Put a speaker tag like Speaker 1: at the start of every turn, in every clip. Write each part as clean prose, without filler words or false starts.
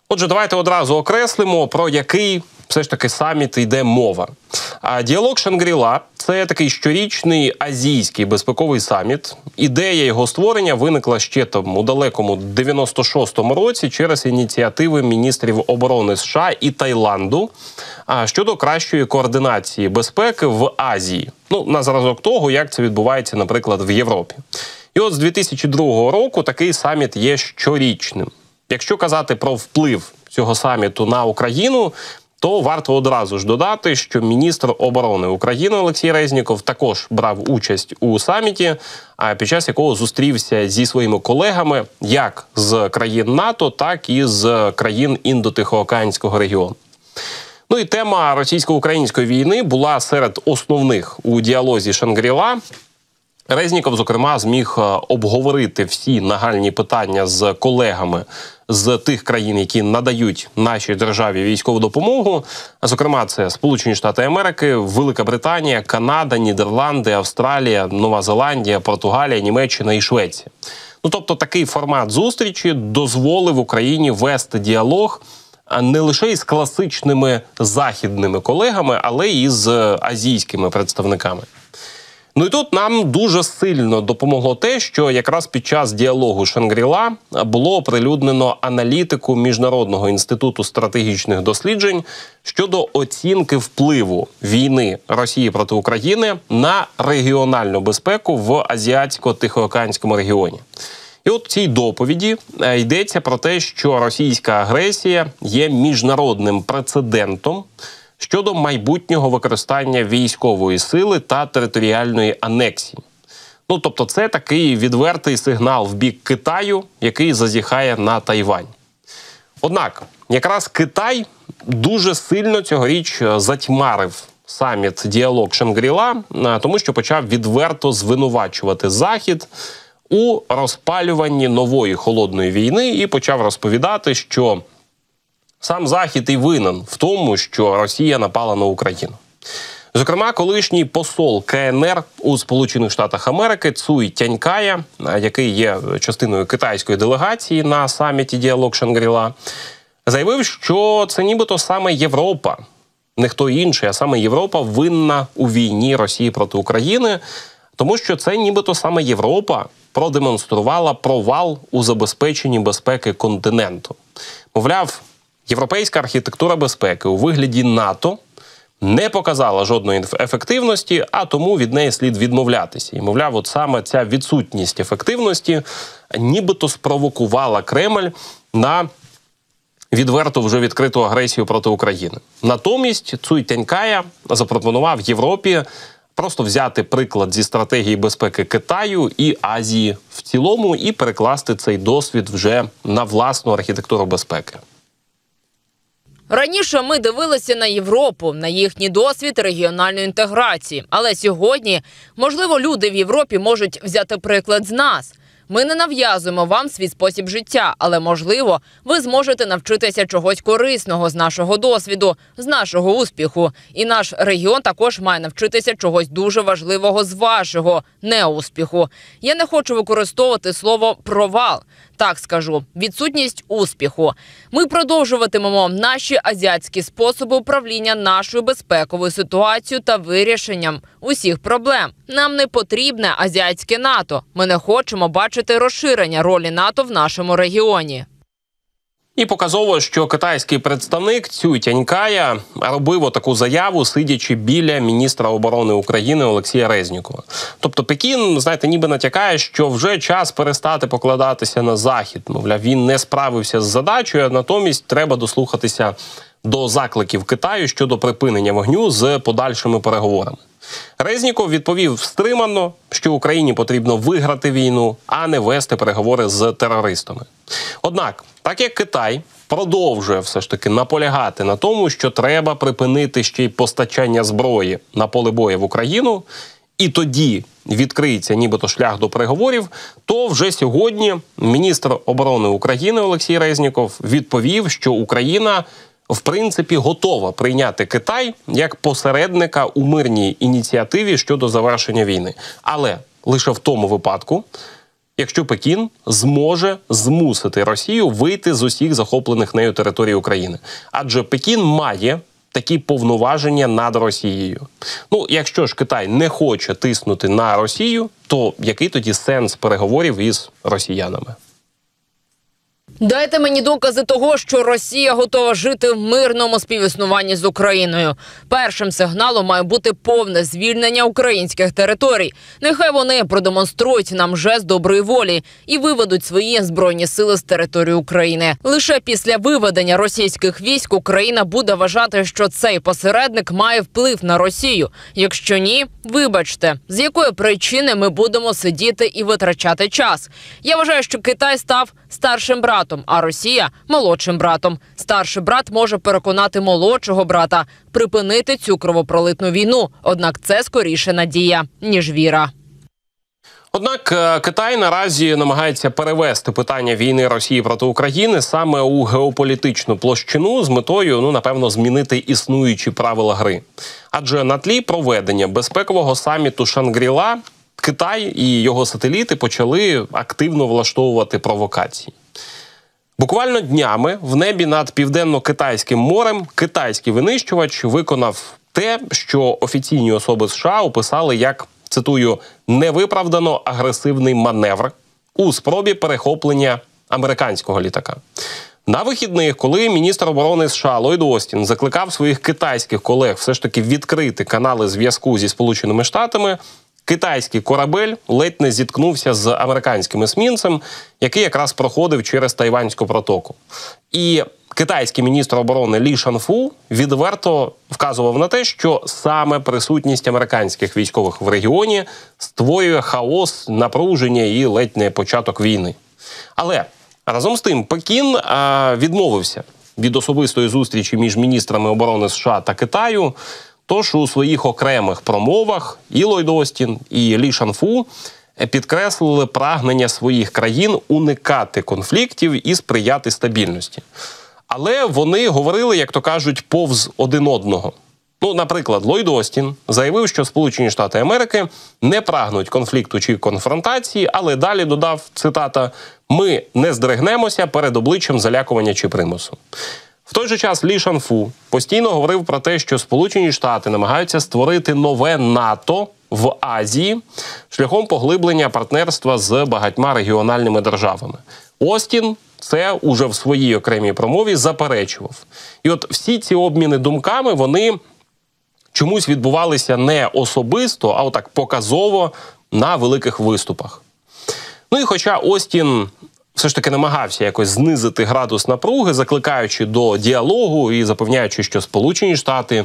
Speaker 1: Отже, давайте одразу окреслимо, про який все ж таки саміт йде мова. Діалог Шангрі-Ла – це такий щорічний азійський безпековий саміт. Ідея його створення виникла ще у далекому 96-му році через ініціативи міністрів оборони США і Таїланду щодо кращої координації безпеки в Азії. На зразок того, як це відбувається, наприклад, в Європі. І от з 2002 року такий саміт є щорічним. Якщо казати про вплив цього саміту на Україну, то варто одразу ж додати, що міністр оборони України Олексій Резніков також брав участь у саміті, під час якого зустрівся зі своїми колегами як з країн НАТО, так і з країн Індо-Тихоокеанського регіону. І тема російсько-української війни була серед основних у діалозі Шангрі-Ла. Резніков, зокрема, зміг обговорити всі нагальні питання з колегами з тих країн, які надають нашій державі військову допомогу. Зокрема, це Сполучені Штати Америки, Велика Британія, Канада, Нідерланди, Австралія, Нова Зеландія, Португалія, Німеччина і Швеція. Тобто такий формат зустрічі дозволив Україні вести діалог не лише із класичними західними колегами, але й з азійськими представниками. І тут нам дуже сильно допомогло те, що якраз під час діалогу Шангрі-Ла було оприлюднено аналітику Міжнародного інституту стратегічних досліджень щодо оцінки впливу війни Росії проти України на регіональну безпеку в Азіатсько-Тихоокеанському регіоні. І от в цій доповіді йдеться про те, що російська агресія є міжнародним прецедентом щодо майбутнього використання військової сили та територіальної анексії. Тобто це такий відвертий сигнал в бік Китаю, який зазіхає на Тайвань. Однак, якраз Китай дуже сильно цьогоріч затьмарив саміт «Діалог Шангрі-Ла», тому що почав відверто звинувачувати Захід у розпалюванні нової холодної війни і почав розповідати, що сам Захід і винен в тому, що Росія напала на Україну. Зокрема, колишній посол КНР у Сполучених Штатах Америки Цуй Тянькая, який є частиною китайської делегації на саміті «Діалог Шангрі-Ла», заявив, що це нібито саме Європа, не хто інший, а саме Європа винна у війні Росії проти України, тому що це нібито саме Європа продемонструвала провал у забезпеченні безпеки континенту. Мовляв, європейська архітектура безпеки у вигляді НАТО не показала жодної ефективності, а тому від неї слід відмовлятися. І, мовляв, от саме ця відсутність ефективності нібито спровокувала Кремль на відверто вже відкриту агресію проти України. Натомість Цуй Тянькая запропонував Європі просто взяти приклад зі стратегії безпеки Китаю і Азії в цілому і перекласти цей досвід вже на власну архітектуру безпеки.
Speaker 2: Раніше ми дивилися на Європу, на їхній досвід регіональної інтеграції. Але сьогодні, можливо, люди в Європі можуть взяти приклад з нас. Ми не нав'язуємо вам свій спосіб життя, але, можливо, ви зможете навчитися чогось корисного з нашого досвіду, з нашого успіху. І наш регіон також має навчитися чогось дуже важливого з вашого неуспіху. Я не хочу використовувати слово «провал». Так скажу, відсутність успіху. Ми продовжуватимемо наші азіатські способи управління нашою безпековою ситуацією та вирішенням усіх проблем. Нам не потрібне азіатське НАТО. Ми не хочемо бачити розширення ролі НАТО в нашому регіоні.
Speaker 1: І показово, що китайський представник Цюй Тянькая робив таку заяву, сидячи біля міністра оборони України Олексія Резнікова. Тобто Пекін, ніби натякає, що вже час перестати покладатися на Захід. Мовляв, він не справився з задачею, а натомість треба дослухатися до закликів Китаю щодо припинення вогню з подальшими переговорами. Резніков відповів стримано, що Україні потрібно виграти війну, а не вести переговори з терористами. Однак, так як Китай продовжує все ж таки наполягати на тому, що треба припинити ще й постачання зброї на поле бою в Україну, і тоді відкриється нібито шлях до переговорів, то вже сьогодні міністр оборони України Олексій Резніков відповів, що Україна в принципі готова прийняти Китай як посередника у мирній ініціативі щодо завершення війни. Але лише в тому випадку, якщо Пекін зможе змусити Росію вийти з усіх захоплених нею територій України. Адже Пекін має такі повноваження над Росією. Ну, якщо ж Китай не хоче тиснути на Росію, то який тоді сенс переговорів із росіянами?
Speaker 2: Дайте мені докази того, що Росія готова жити в мирному співіснуванні з Україною. Першим сигналом має бути повне звільнення українських територій. Нехай вони продемонструють нам жест доброї волі і виведуть свої збройні сили з території України. Лише після виведення російських військ Україна буде вважати, що цей посередник має вплив на Росію. Якщо ні, вибачте, з якої причини ми будемо сидіти і витрачати час. Я вважаю, що Китай став старшим братом, а Росія – молодшим братом. Старший брат може переконати молодшого брата припинити цю кровопролитну війну. Однак це скоріше надія, ніж віра.
Speaker 1: Однак Китай наразі намагається перевести питання війни Росії проти України саме у геополітичну площину з метою, напевно, змінити існуючі правила гри. Адже на тлі проведення безпекового саміту Шангрі-Ла Китай і його сателіти почали активно влаштовувати провокації. Буквально днями в небі над Південно-Китайським морем китайський винищувач виконав те, що офіційні особи США описали як, цитую, «невиправдано агресивний маневр» у спробі перехоплення американського літака. На вихідних, коли міністр оборони США Ллойд Остін закликав своїх китайських колег все ж таки відкрити канали зв'язку зі Сполученими Штатами, китайський корабель ледь не зіткнувся з американським есмінцем, який якраз проходив через Тайванську протоку. І китайський міністр оборони Лі Шанфу відверто вказував на те, що саме присутність американських військових в регіоні створює хаос, напруження і ледь не початок війни. Але разом з тим Пекін відмовився від особистої зустрічі між міністрами оборони США та Китаю. Тож у своїх окремих промовах і Ллойд Остін, і Лі Шанфу підкреслили прагнення своїх країн уникати конфліктів і сприяти стабільності. Але вони говорили, як то кажуть, повз один одного. Наприклад, Ллойд Остін заявив, що Сполучені Штати Америки не прагнуть конфлікту чи конфронтації, але далі додав, цитата, «Ми не здригнемося перед обличчям залякування чи примусу». В той же час Лі Шанфу постійно говорив про те, що Сполучені Штати намагаються створити нове НАТО в Азії шляхом поглиблення партнерства з багатьма регіональними державами. Остін це уже в своїй окремій промові заперечував. І от всі ці обміни думками, вони чомусь відбувалися не особисто, а отак показово на великих виступах. І хоча Остін все ж таки намагався якось знизити градус напруги, закликаючи до діалогу і запевняючи, що Сполучені Штати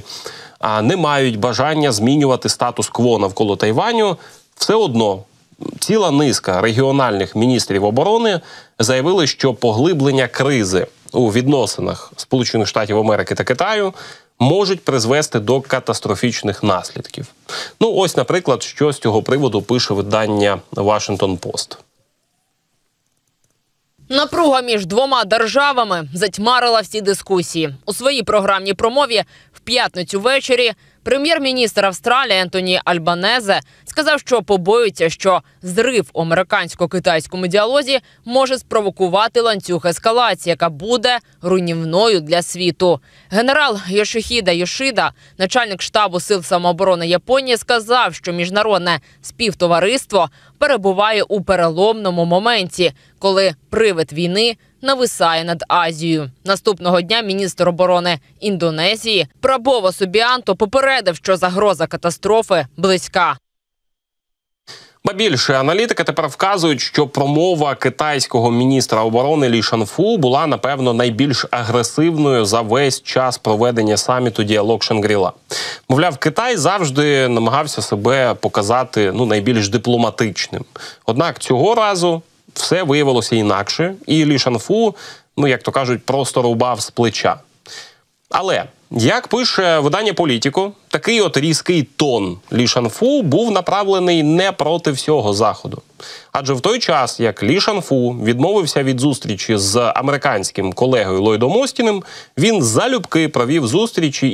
Speaker 1: не мають бажання змінювати статус-кво навколо Тайваню, все одно ціла низка регіональних міністрів оборони заявили, що поглиблення кризи у відносинах Сполучених Штатів Америки та Китаю можуть призвести до катастрофічних наслідків. Ось, наприклад, що з цього приводу пише видання Washington Post.
Speaker 2: Напруга між двома державами затьмарила всі дискусії. У своїй програмній промові в п'ятницю ввечері прем'єр-міністр Австралії Ентоні Альбанезе сказав, що побоюється, що зрив у американсько-китайському діалозі може спровокувати ланцюг ескалації, яка буде руйнівною для світу. Генерал Йошихіде Йошида, начальник штабу сил самооборони Японії, сказав, що міжнародне співтовариство перебуває у переломному моменті, коли привид війни нависає над Азією. Наступного дня міністр оборони Індонезії Прабово Субіанто попередив, що загроза катастрофи близька.
Speaker 1: Ба більше, аналітики тепер вказують, що промова китайського міністра оборони Лі Шанфу була, напевно, найбільш агресивною за весь час проведення саміту «Діалог Шангрі-Ла». Мовляв, Китай завжди намагався себе показати найбільш дипломатичним. Однак цього разу все виявилося інакше, і Лі Шанфу, як то кажуть, просто рубав з плеча. Але, як пише видання «Політіко», такий от різкий тон Лі Шанфу був направлений не проти всього Заходу. Адже в той час, як Лі Шанфу відмовився від зустрічі з американським колегою Ллойдом Остіним, він залюбки провів зустрічі із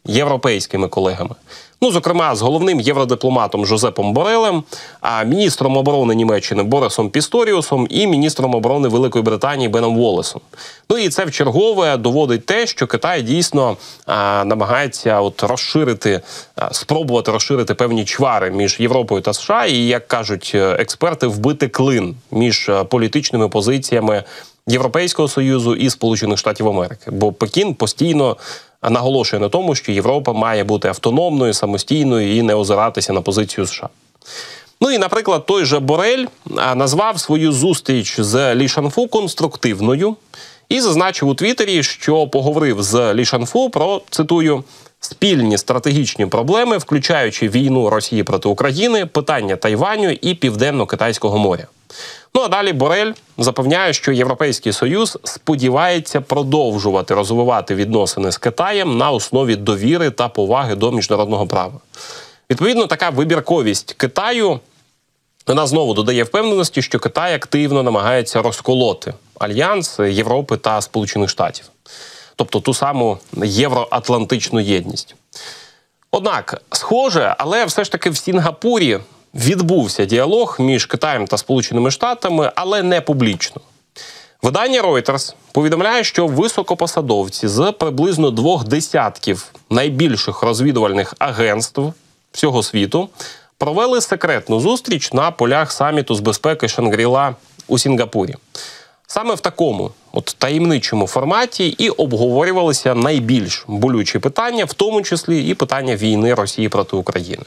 Speaker 1: європейськими колегами. Ну, зокрема, з головним євродипломатом Жозепом Борелем, міністром оборони Німеччини Борисом Пісторіусом і міністром оборони Великої Британії Беном Волесом. Ну і це вчергове доводить те, що Китай дійсно намагається спробувати розширити певні чвари між Європою та США і, як кажуть експерти, вбити клин між політичними позиціями Європейського Союзу і Сполучених Штатів Америки. Бо Пекін постійно наголошує на тому, що Європа має бути автономною, самостійною і не озиратися на позицію США. Ну і, наприклад, той же Борель назвав свою зустріч з Лі Шанфу конструктивною і зазначив у Твіттері, що поговорив з Лі Шанфу про, цитую, спільні стратегічні проблеми, включаючи війну Росії проти України, питання Тайваню і Південно-Китайського моря. Ну а далі Борель запевняє, що Європейський Союз сподівається продовжувати розвивати відносини з Китаєм на основі довіри та поваги до міжнародного права. Відповідно, така вибірковість Китаю, вона знову додає впевненості, що Китай активно намагається розколоти альянс Європи та Сполучених Штатів. Тобто ту саму євроатлантичну єдність. Однак, схоже, але все ж таки в Сінгапурі відбувся діалог між Китаєм та Сполученими Штатами, але не публічно. Видання Reuters повідомляє, що високопосадовці з приблизно 20 найбільших розвідувальних агентств всього світу провели секретну зустріч на полях саміту з безпеки Шангрі-Ла у Сінгапурі. Саме в такому таємничому форматі і обговорювалися найбільш болючі питання, в тому числі і питання війни Росії проти України.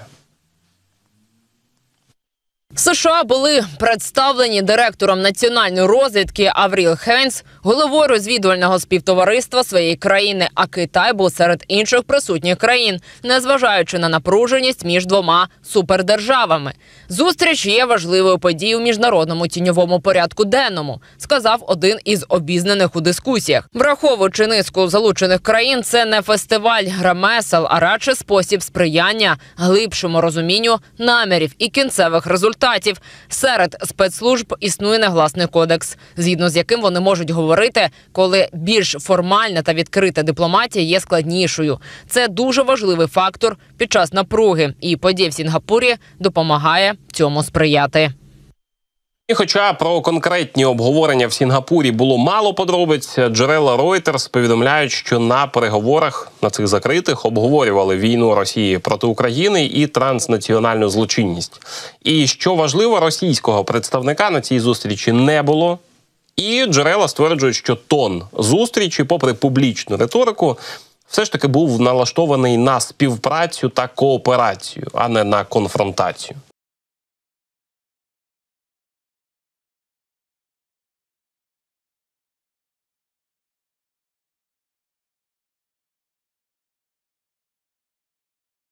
Speaker 2: США були представлені директором національної розвідки Авріл Хейнс, головою розвідувального співтовариства своєї країни, а Китай був серед інших присутніх країн, незважаючи на напруженість між двома супердержавами. Зустріч є важливою подією у міжнародному тіньовому порядку денному, сказав один із обізнаних у дискусіях. Враховуючи низку залучених країн, це не фестиваль ремесел, а радше спосіб сприяння глибшому розумінню намірів і кінцевих результатів. Серед спецслужб існує негласний кодекс, згідно з яким вони можуть говорити, коли більш формальна та відкрита дипломатія є складнішою. Це дуже важливий фактор під час напруги, і подія в Сінгапурі допомагає цьому сприяти.
Speaker 1: І хоча про конкретні обговорення в Сінгапурі було мало подробиць, джерела Reuters повідомляють, що на переговорах, на цих закритих, обговорювали війну Росії проти України і транснаціональну злочинність. І, що важливо, російського представника на цій зустрічі не було. І джерела стверджують, що тон зустрічі, попри публічну риторику, все ж таки був налаштований на співпрацю та кооперацію, а не на конфронтацію.